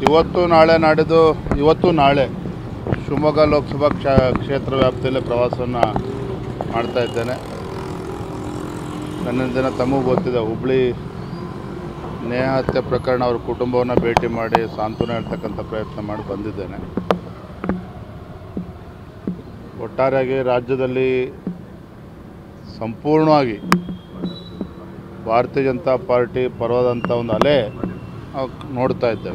ಇವತ್ತು ನಾಳೆ ನಾಡಿದ್ದು ಇವತ್ತು ನಾಳೆ ಶಿವಮೊಗ್ಗ ಲೋಕಸಭಾ ಕ್ಷೇತ್ರ ವ್ಯಾಪ್ತಿಯಲ್ಲಿ ಪ್ರವಾಸವನ್ನು ಮಾಡ್ತಾ ಇದ್ದೇನೆ. ನನ್ನ ದಿನ ತಮಗೂ ಗೊತ್ತಿದೆ, ಹುಬ್ಳಿ ನೇಹ ಹತ್ಯೆ ಪ್ರಕರಣ ಅವ್ರ ಕುಟುಂಬವನ್ನು ಭೇಟಿ ಮಾಡಿ ಸಾಂತ್ವನ ಹೇಳ್ತಕ್ಕಂಥ ಪ್ರಯತ್ನ ಮಾಡಿ ಬಂದಿದ್ದೇನೆ. ಒಟ್ಟಾರೆಯಾಗಿ ರಾಜ್ಯದಲ್ಲಿ ಸಂಪೂರ್ಣವಾಗಿ ಭಾರತೀಯ ಜನತಾ ಪಾರ್ಟಿ ಪರವಾದಂಥ ಒಂದು ಅಲೆ ನೋಡ್ತಾ ಇದ್ದೇವೆ.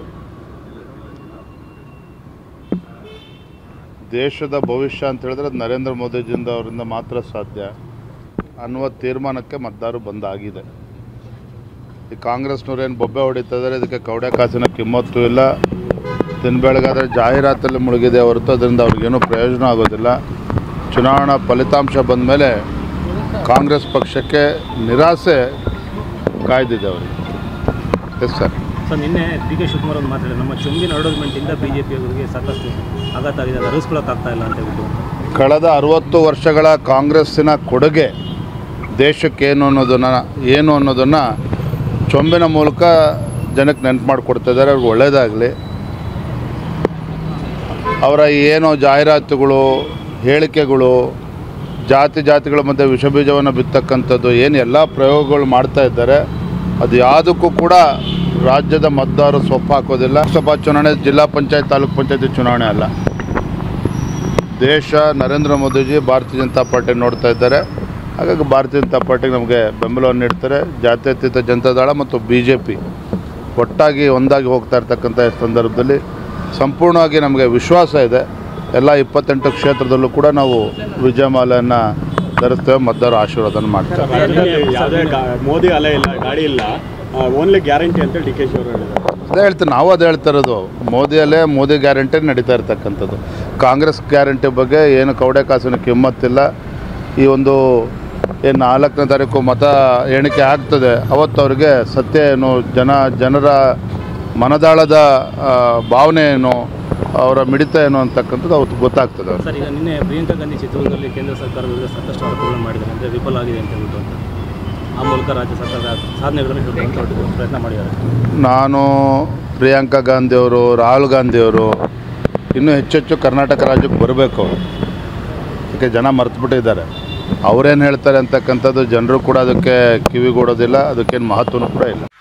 ದೇಶದ ಭವಿಷ್ಯ ಅಂತ ಹೇಳಿದ್ರೆ ನರೇಂದ್ರ ಮೋದಿಜಿಂದ ಅವರಿಂದ ಮಾತ್ರ ಸಾಧ್ಯ ಅನ್ನುವ ತೀರ್ಮಾನಕ್ಕೆ ಮತದಾರರು ಬಂದಾಗಿದೆ. ಈ ಕಾಂಗ್ರೆಸ್ನವ್ರೇನು ಬೊಬ್ಬೆ ಹೊಡಿತಾ ಇದ್ದಾರೆ, ಇದಕ್ಕೆ ಕವಡೆ ಕಾಸಿನ ಕಿಮ್ಮತ್ತು ಇಲ್ಲ. ತಿನ್ಬೆಳಗಾದರೆ ಜಾಹೀರಾತಲ್ಲಿ ಮುಳುಗಿದೆ ಹೊರತು ಅದರಿಂದ ಅವ್ರಿಗೇನೂ ಪ್ರಯೋಜನ ಆಗೋದಿಲ್ಲ. ಚುನಾವಣಾ ಫಲಿತಾಂಶ ಬಂದ ಮೇಲೆ ಕಾಂಗ್ರೆಸ್ ಪಕ್ಷಕ್ಕೆ ನಿರಾಸೆ ಕಾಯ್ದಿದೆ ಅವರಿಗೆ. Yes sir. ನಿನ್ನೆ ಡಿ.ಕೆ. ಶಿವಕುಮಾರ್ ಅವರು ಮಾತಾಡಿದ್ರು, ನಮ್ಮ ಚೊಂಬಿನ ಅಡ್ವರ್ಟೈಸ್ಮೆಂಟಿಂದ BJP ಅವರಿಗೆ ಸಾಕಷ್ಟು ಆಘಾತ ಆಗಿದೆ, ಅರಿಸ್ಕೊಳ್ಳೋಕ್ಕಾಗ್ತಾ ಇಲ್ಲ ಅಂತ ಹೇಳ್ಬಿಟ್ಟು. ಕಳೆದ 60 ವರ್ಷಗಳ ಕಾಂಗ್ರೆಸ್ಸಿನ ಕೊಡುಗೆ ದೇಶಕ್ಕೆ ಏನು ಅನ್ನೋದನ್ನು ಚೊಂಬಿನ ಮೂಲಕ ಜನಕ್ಕೆ ನೆನಪು ಮಾಡಿಕೊಡ್ತಾ ಇದ್ದಾರೆ. ಅವ್ರಿಗೆ ಒಳ್ಳೆಯದಾಗಲಿ. ಅವರ ಏನೋ ಜಾಹೀರಾತುಗಳು, ಹೇಳಿಕೆಗಳು, ಜಾತಿಗಳ ಮಧ್ಯೆ ವಿಷಬೀಜವನ್ನು ಬಿತ್ತಕ್ಕಂಥದ್ದು ಏನು ಎಲ್ಲ ಪ್ರಯೋಗಗಳು ಮಾಡ್ತಾ ಇದ್ದಾರೆ, ಅದು ಯಾವುದಕ್ಕೂ ಕೂಡ ರಾಜ್ಯದ ಮತದಾರರು ಸೊಪ್ಪು ಹಾಕೋದಿಲ್ಲ. ಲೋಕಸಭಾ ಚುನಾವಣೆ ಜಿಲ್ಲಾ ಪಂಚಾಯತ್ ತಾಲೂಕು ಪಂಚಾಯತಿ ಚುನಾವಣೆ ಅಲ್ಲ. ದೇಶ ನರೇಂದ್ರ ಮೋದಿಜಿ ಭಾರತೀಯ ಜನತಾ ಪಾರ್ಟಿ ನೋಡ್ತಾ ಇದ್ದಾರೆ. ಹಾಗಾಗಿ ಭಾರತೀಯ ಜನತಾ ಪಾರ್ಟಿಗೆ ನಮಗೆ ಬೆಂಬಲವನ್ನು ನೀಡ್ತಾರೆ. ಜಾತ್ಯತೀತ ಜನತಾದಳ ಮತ್ತು BJP ಒಟ್ಟಾಗಿ ಒಂದಾಗಿ ಹೋಗ್ತಾ ಇರ್ತಕ್ಕಂಥ ಸಂದರ್ಭದಲ್ಲಿ ಸಂಪೂರ್ಣವಾಗಿ ನಮಗೆ ವಿಶ್ವಾಸ ಇದೆ. ಎಲ್ಲ 28 ಕ್ಷೇತ್ರದಲ್ಲೂ ಕೂಡ ನಾವು ವಿಜಯಮಾಲೆಯನ್ನು ಧರಿಸ್ತೇವೆ. ಮತದಾರರು ಆಶೀರ್ವಾದನ ಮಾಡ್ತಾರೆ. ಯಾವುದೇ ಮೋದಿ ಅಲೆ ಇಲ್ಲ, ಗಾಡಿ ಇಲ್ಲ, ಓನ್ಲಿ ಗ್ಯಾರಂಟಿ ಅಂತ ಡಿ.ಕೆ. ಶಿ ಅವರು ಹೇಳಿದ್ದಾರೆ. ಅದೇ ಹೇಳ್ತೀವಿ, ನಾವು ಅದೇ ಹೇಳ್ತಾ ಇರೋದು. ಮೋದಿ ಗ್ಯಾರಂಟಿ ನಡೀತಾ ಇರ್ತಕ್ಕಂಥದ್ದು. ಕಾಂಗ್ರೆಸ್ ಗ್ಯಾರಂಟಿ ಬಗ್ಗೆ ಏನು ಕವಡೆ ಕಾಸಿನ ಕಿಮ್ಮತ್ತಿಲ್ಲ. ಈ ಒಂದು ಏನು 4ನೇ ತಾರೀಕು ಮತ ಎಣಿಕೆ ಆಗ್ತದೆ, ಅವತ್ತು ಅವ್ರಿಗೆ ಸತ್ಯ ಏನು, ಜನರ ಮನದಾಳದ ಭಾವನೆ ಏನು, ಅವರ ಮಿಡಿತ ಏನು ಅಂತಕ್ಕಂಥದ್ದು ಅವತ್ತು ಗೊತ್ತಾಗ್ತದೆ. ಸರ್, ಈಗ ನಿನ್ನೆ ಪ್ರಿಯಾಂಕಾ ಗಾಂಧಿ ಚಿತ್ರದುರ್ಗದಲ್ಲಿ ಕೇಂದ್ರ ಸರ್ಕಾರ ವಿರುದ್ಧ ಸಾಕಷ್ಟು ಆರೋಪಗಳನ್ನು ಮಾಡಿದ್ದಾರೆ, ಅಂದರೆ ವಿಫಲ ಆಗಿದೆ ಅಂತ ಹೇಳ್ಬಿಟ್ಟು ಅಂತ. ಆ ಮೂಲಕ ರಾಜ್ಯ ಸರ್ಕಾರದ ಸಾಧನೆಗಳನ್ನು ಹೇಳುವಂಥ ಪ್ರಯತ್ನ ಮಾಡಿದ್ದಾರೆ. ನಾನು ಪ್ರಿಯಾಂಕಾ ಗಾಂಧಿಯವರು, ರಾಹುಲ್ ಗಾಂಧಿಯವರು ಇನ್ನೂ ಹೆಚ್ಚೆಚ್ಚು ಕರ್ನಾಟಕ ರಾಜ್ಯಕ್ಕೆ ಬರಬೇಕು. ಅದಕ್ಕೆ ಜನ ಮರೆತುಬಿಟ್ಟಿದ್ದಾರೆ. ಅವರೇನು ಹೇಳ್ತಾರೆ ಅಂತಕ್ಕಂಥದ್ದು ಜನರು ಕೂಡ ಅದಕ್ಕೆ ಕಿವಿಗೊಡೋದಿಲ್ಲ, ಅದಕ್ಕೇನು ಮಹತ್ವನೂ ಕೂಡ ಇಲ್ಲ.